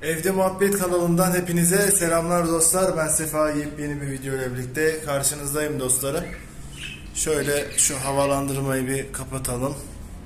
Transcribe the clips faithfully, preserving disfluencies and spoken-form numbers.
Evde Muhabbet kanalından hepinize selamlar dostlar. Ben Sefa, yepyeni bir video ile birlikte karşınızdayım dostlarım. Şöyle şu havalandırmayı bir kapatalım.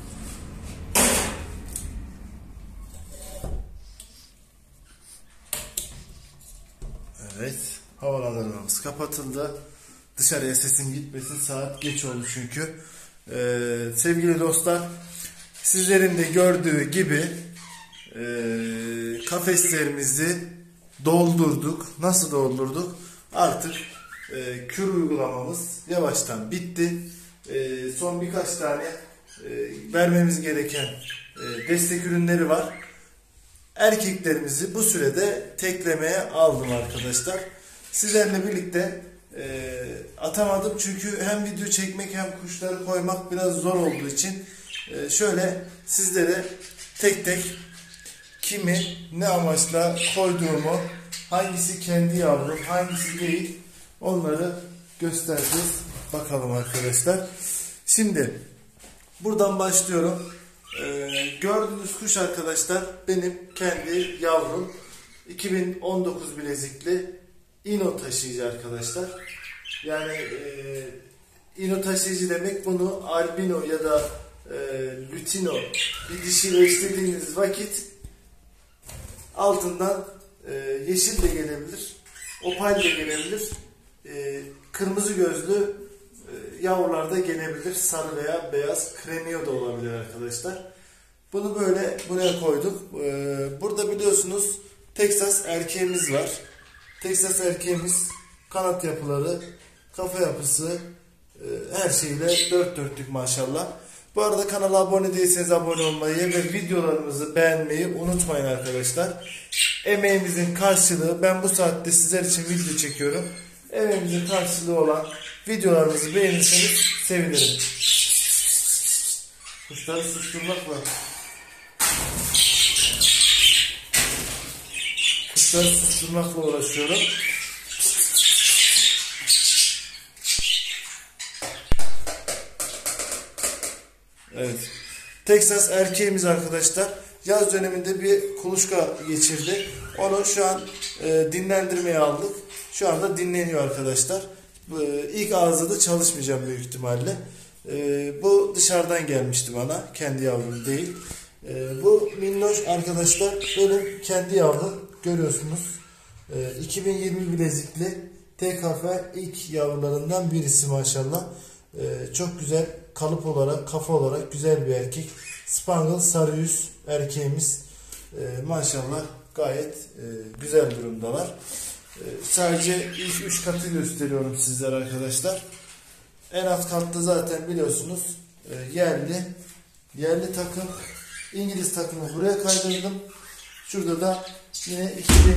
Evet, havalandırmamız kapatıldı. Dışarıya sesim gitmesin, saat geç oldu çünkü. Ee, sevgili dostlar, sizlerin de gördüğü gibi e, kafeslerimizi doldurduk. Nasıl doldurduk? Artık e, kür uygulamamız yavaştan bitti. E, son birkaç tane e, vermemiz gereken e, destek ürünleri var. Erkeklerimizi bu sürede teklemeye aldım arkadaşlar. Sizlerle birlikte e, atamadım çünkü hem video çekmek hem kuşları koymak biraz zor olduğu için e, şöyle sizlere tek tek kimi ne amaçla koyduğumu, hangisi kendi yavrum, hangisi değil, onları göstereceğiz. Bakalım arkadaşlar. Şimdi buradan başlıyorum. Ee, gördüğünüz kuş arkadaşlar benim kendi yavrum. iki bin on dokuz bilezikli ino taşıyıcı arkadaşlar. Yani e, ino taşıyıcı demek, bunu albino ya da e, lutino bir dişiyle eşlediğiniz vakit altından e, yeşil de gelebilir, opal de gelebilir, e, kırmızı gözlü e, yavrular da gelebilir, sarı veya beyaz kremiyo da olabilir arkadaşlar. Bunu böyle buraya koyduk. E, burada biliyorsunuz Texas erkeğimiz var. Texas erkeğimiz kanat yapıları, kafa yapısı, e, her şeyle dört dörtlük maşallah. Bu arada kanala abone değilseniz abone olmayı ve videolarımızı beğenmeyi unutmayın arkadaşlar. Emeğimizin karşılığı, ben bu saatte sizler için video çekiyorum. Emeğimizin karşılığı olan videolarımızı beğenirseniz sevinirim. Kuşları susturmak var. Kuşları susturmakla uğraşıyorum. Evet. Texas erkeğimiz arkadaşlar yaz döneminde bir kuluçka geçirdi. Onu şu an e, dinlendirmeye aldık. Şu anda dinleniyor arkadaşlar. E, ilk ağızda da çalışmayacağım büyük ihtimalle. E, bu dışarıdan gelmişti bana. Kendi yavrum değil. E, bu minnoş arkadaşlar benim kendi yavrum. Görüyorsunuz. E, iki bin yirmi bilezikli T K F ilk yavrularından birisi maşallah. E, çok güzel kalıp olarak, kafa olarak güzel bir erkek. Spangle sarı yüz erkeğimiz. E, maşallah gayet e, güzel durumdalar. E, sadece ilk üç katı gösteriyorum sizlere arkadaşlar. En alt katta zaten biliyorsunuz e, yerli yerli takım, İngiliz takımı buraya kaydırdım. Şurada da yine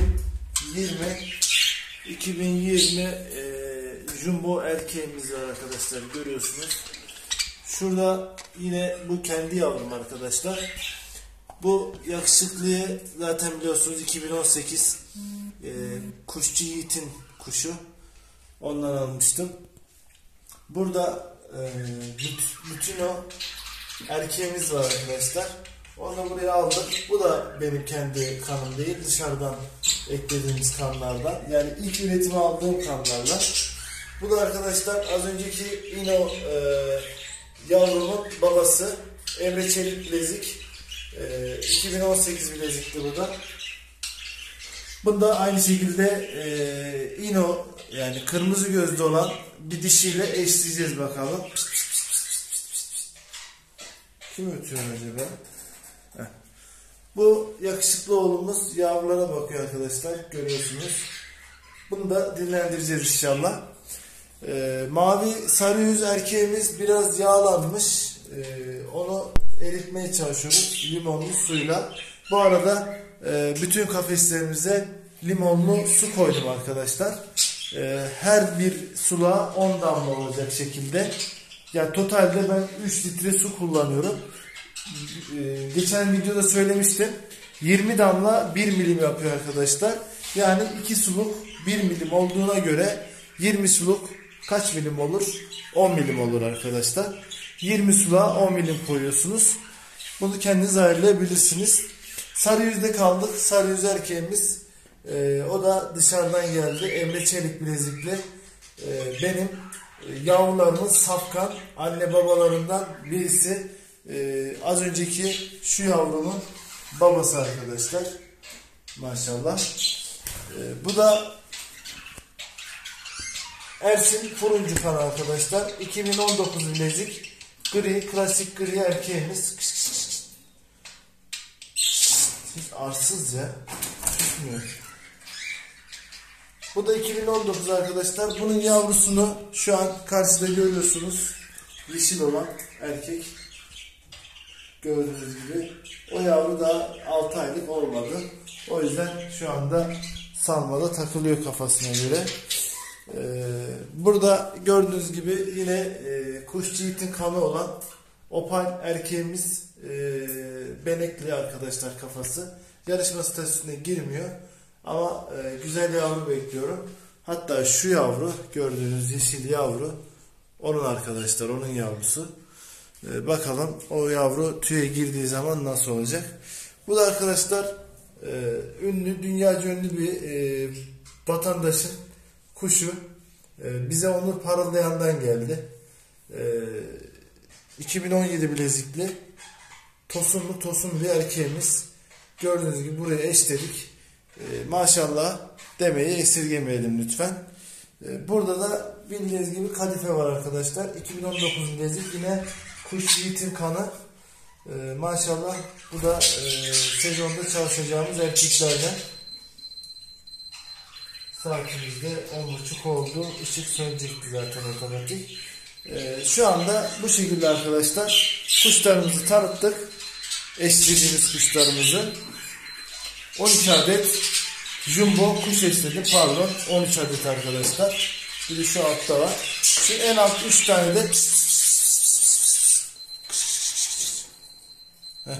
iki bin yirmi e, jumbo erkeğimiz var arkadaşlar, görüyorsunuz. Şurada yine bu kendi yavrum arkadaşlar. Bu yakışıklıyı zaten biliyorsunuz iki bin on sekiz e, Kuşçu Yiğit'in kuşu. Ondan almıştım. Burada e, lutino erkeğimiz var arkadaşlar. Onu buraya aldım. Bu da benim kendi kanım değil, dışarıdan eklediğimiz kanlardan. Yani ilk üretimi aldığım kanlardan. Bu da arkadaşlar az önceki ino e, yavrumun babası. Emre Çelik bilezik. E, iki bin on sekiz bilezikli bu da. Bunda aynı şekilde e, ino, yani kırmızı gözlü olan bir dişiyle eşleyeceğiz bakalım. Kim ötüyor acaba? Heh. Bu yakışıklı oğlumuz yavrulara bakıyor arkadaşlar, görüyorsunuz. Bunu da dinlendireceğiz inşallah. Ee, mavi sarı yüz erkeğimiz biraz yağlanmış. Ee, onu eritmeye çalışıyoruz limonlu suyla. Bu arada e, bütün kafeslerimize limonlu su koydum arkadaşlar. Ee, her bir suluğa on damla olacak şekilde. Yani totalde ben üç litre su kullanıyorum. Ee, geçen videoda söylemiştim. yirmi damla bir milim yapıyor arkadaşlar. Yani iki suluk bir milim olduğuna göre yirmi suluk kaç milim olur? on milim olur arkadaşlar. yirmi suluğa on milim koyuyorsunuz. Bunu kendiniz ayarlayabilirsiniz. Sarı yüzde kaldık. Sarı yüz erkeğimiz. Ee, o da dışarıdan geldi. Emre Çelik bilezikli. Ee, benim yavrularımız safkan. Anne babalarından birisi. Ee, az önceki şu yavrumun babası arkadaşlar. Maşallah. Ee, bu da Ersin Furuncu kan arkadaşlar. iki bin on dokuz bilezik. Gri, klasik gri erkeğimiz. Hiç arsız ya. Tutmuyor. Bu da iki bin on dokuz arkadaşlar. Bunun yavrusunu şu an karşıda görüyorsunuz. Yeşil olan erkek. Gördüğünüz gibi. O yavru da altı aylık olmadı. O yüzden şu anda salmada takılıyor kafasına göre. Ee, burada gördüğünüz gibi yine e, kuş yiğitin kanı olan opal erkeğimiz, e, benekli arkadaşlar kafası. Yarışma statüsüne girmiyor. Ama e, güzel yavru bekliyorum. Hatta şu yavru, gördüğünüz yeşil yavru onun arkadaşlar, onun yavrusu. E, bakalım o yavru tüye girdiği zaman nasıl olacak. Bu da arkadaşlar e, ünlü, dünyaca ünlü bir e, vatandaşın kuşu. E, bize onu parıldayandan geldi. E, iki bin on yedi bilezikli tosunlu tosunlu bir erkeğimiz. Gördüğünüz gibi buraya eşledik. E, maşallah demeyi esirgemeyelim lütfen. E, burada da bildiğiniz gibi kadife var arkadaşlar. iki bin on dokuz bilezik, yine kuş yiğitin kanı. E, maşallah bu da e, sezonda çalışacağımız erkeklerden. Saatimizde on buçuk oldu. Işık sönecekti zaten otomatik. E, şu anda bu şekilde arkadaşlar kuşlarımızı tanıttık. Eşlediğimiz kuşlarımızı. on iki adet jumbo kuş eşledim, pardon on üç adet arkadaşlar. Bir de şu altta var. Şu en alt üç tane de Heh.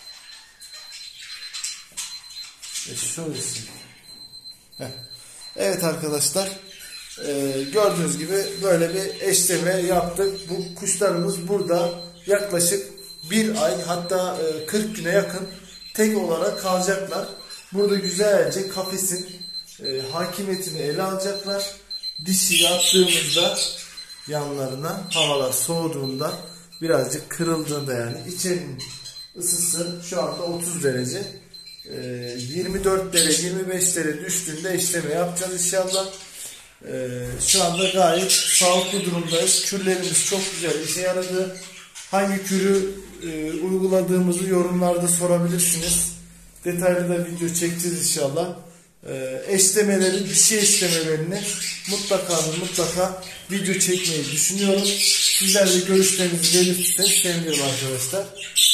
E şöyle. Heh. Evet arkadaşlar, e, gördüğünüz gibi böyle bir eşleme yaptık. Bu kuşlarımız burada yaklaşık bir ay, hatta e, kırk güne yakın tek olarak kalacaklar. Burada güzelce kafesin e, hakimiyetini ele alacaklar. Dişi attığımızda yanlarına, havalar soğuduğunda, birazcık kırıldığında, yani içerinin ısısı şu anda otuz derece. E, yirmi dört derece, yirmi beş derece düştüğünde işleme yapacağız inşallah. E, şu anda gayet sağlıklı durumdayız. Kürlerimiz çok güzel işe yaradı. Hangi kürü e, uyguladığımızı yorumlarda sorabilirsiniz. Detaylı da video çekeceğiz inşallah. E, eşlemeleri, dişi eşlemelerini mutlaka mutlaka video çekmeyi düşünüyorum. Sizler de görüşlerinizi belirtirseniz sevinirim arkadaşlar.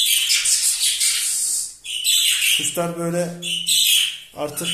Kuşlar böyle artık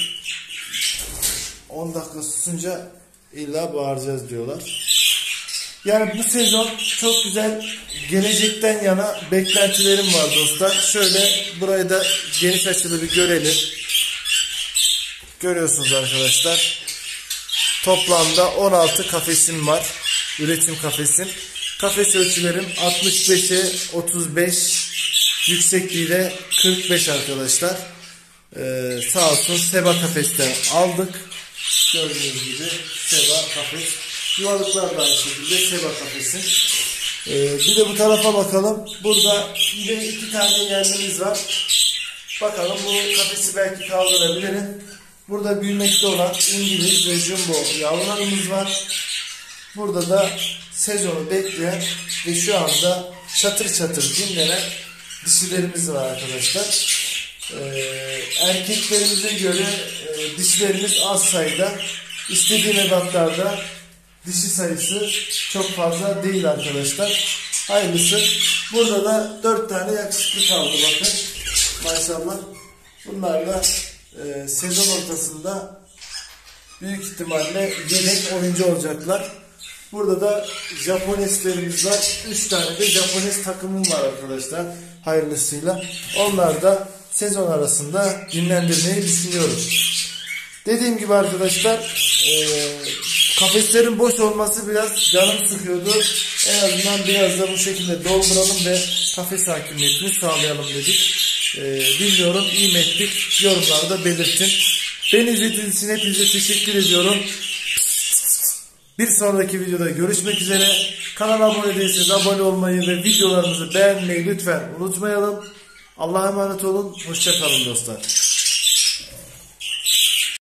on dakika susunca illa bağıracağız diyorlar. Yani bu sezon çok güzel, gelecekten yana beklentilerim var dostlar. Şöyle burayı da geniş açılı bir görelim. Görüyorsunuz arkadaşlar. Toplamda on altı kafesim var. Üretim kafesim. Kafes ölçülerim altmış beşe otuz beş, yüksekliği de kırk beş arkadaşlar. Ee, sağ olsun Seba kafesten aldık. Gördüğünüz gibi Seba kafes. Yuvalıklar da aynı şekilde Seba kafesi. Ee, bir de bu tarafa bakalım. Burada yine iki tane yerlerimiz var. Bakalım bu kafesi belki kaldırabilirim. Burada büyümekte olan İngiliz ve Jumbo yavrularımız var. Burada da sezonu bekleyen ve şu anda çatır çatır dinlenen dişilerimiz var arkadaşlar. Ee, erkeklerimize göre e, dişilerimiz az sayıda. İstediğim ebatlarda dişi sayısı çok fazla değil arkadaşlar. Hayırlısı. Burada da dört tane yakışıklı kaldı bakın. Maşallah. Bunlar da e, sezon ortasında büyük ihtimalle yedek oyuncu olacaklar. Burada da Japoneslerimiz var. üç tane de Japones takımım var arkadaşlar. Hayırlısıyla. Onlar da sezon arasında dinlendirmeyi düşünüyorum. Dediğim gibi arkadaşlar, e, kafeslerin boş olması biraz canım sıkıyordu. En azından biraz da bu şekilde dolduralım ve kafes hakimiyetini sağlayalım dedik. e, bilmiyorum, iyi mi ettik? Yorumlarda belirtin. Beni izlediğiniz için hepinize teşekkür ediyorum. Bir sonraki videoda görüşmek üzere. Kanala abone değilseniz abone olmayı ve videolarımızı beğenmeyi lütfen unutmayalım. Allah'a emanet olun. Hoşça kalın dostlar.